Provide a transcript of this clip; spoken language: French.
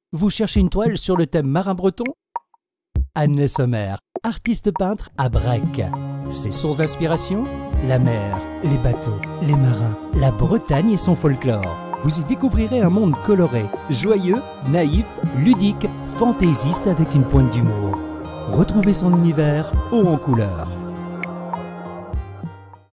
Vous cherchez une toile sur le thème marin breton? Anne Le Sommer, artiste peintre à Brec. Ses sources d'inspiration? La mer, les bateaux, les marins, la Bretagne et son folklore. Vous y découvrirez un monde coloré, joyeux, naïf, ludique, fantaisiste avec une pointe d'humour. Retrouvez son univers haut en couleurs.